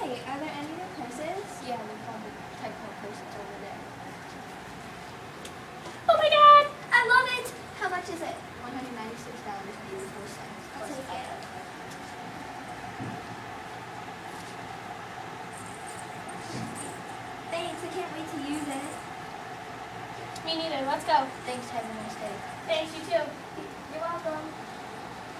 Hey, are there any more purses? Yeah, we found the type of purses over there. Oh my god! I love it! How much is it? $196.84. I'll take it. Thanks, I can't wait to use it. Me neither. Let's go. Thanks, have a nice day. Thanks, you too. You're welcome.